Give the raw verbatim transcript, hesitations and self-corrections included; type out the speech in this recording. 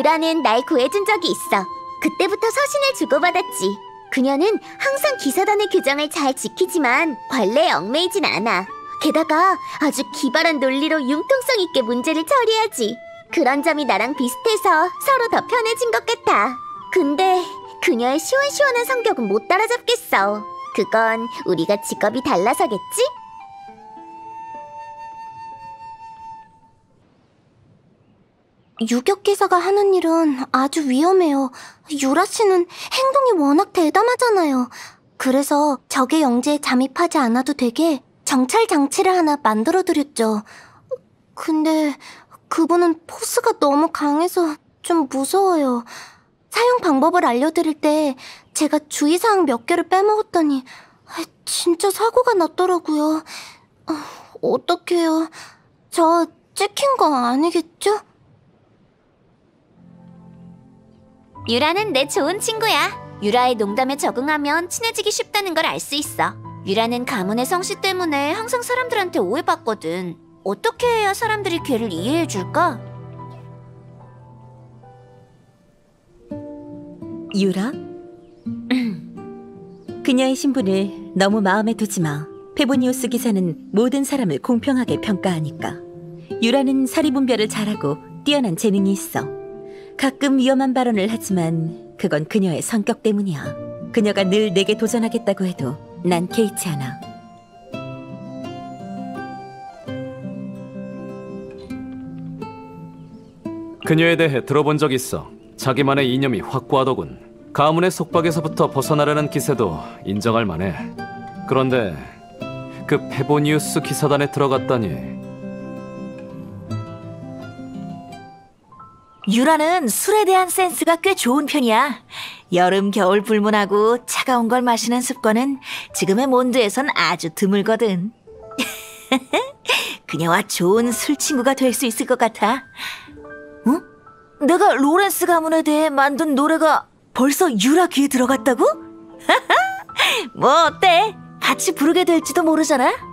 유라는 날 구해준 적이 있어. 그때부터 서신을 주고받았지. 그녀는 항상 기사단의 규정을 잘 지키지만 관례에 얽매이진 않아. 게다가 아주 기발한 논리로 융통성 있게 문제를 처리하지. 그런 점이 나랑 비슷해서 서로 더 편해진 것 같아. 근데 그녀의 시원시원한 성격은 못 따라잡겠어. 그건 우리가 직업이 달라서겠지? 유격기사가 하는 일은 아주 위험해요. 유라 씨는 행동이 워낙 대담하잖아요. 그래서 적의 영지에 잠입하지 않아도 되게 정찰 장치를 하나 만들어드렸죠. 근데 그분은 포스가 너무 강해서 좀 무서워요. 사용 방법을 알려드릴 때 제가 주의사항 몇 개를 빼먹었더니 진짜 사고가 났더라고요. 어떡해요. 저 찍힌 거 아니겠죠? 유라는 내 좋은 친구야. 유라의 농담에 적응하면 친해지기 쉽다는 걸 알 수 있어. 유라는 가문의 성씨 때문에 항상 사람들한테 오해받거든. 어떻게 해야 사람들이 걔를 이해해줄까? 유라? 그녀의 신분을 너무 마음에 두지 마. 페보니우스 기사는 모든 사람을 공평하게 평가하니까. 유라는 사리분별을 잘하고 뛰어난 재능이 있어. 가끔 위험한 발언을 하지만 그건 그녀의 성격 때문이야. 그녀가 늘 내게 도전하겠다고 해도 난 개의치 않아. 그녀에 대해 들어본 적 있어. 자기만의 이념이 확고하더군. 가문의 속박에서부터 벗어나려는 기세도 인정할 만해. 그런데 그 페보니우스 기사단에 들어갔다니. 유라는 술에 대한 센스가 꽤 좋은 편이야. 여름, 겨울 불문하고 차가운 걸 마시는 습관은 지금의 몬드에선 아주 드물거든. 그녀와 좋은 술 친구가 될 수 있을 것 같아. 어? 내가 로렌스 가문에 대해 만든 노래가 벌써 유라 귀에 들어갔다고? 뭐 어때? 같이 부르게 될지도 모르잖아.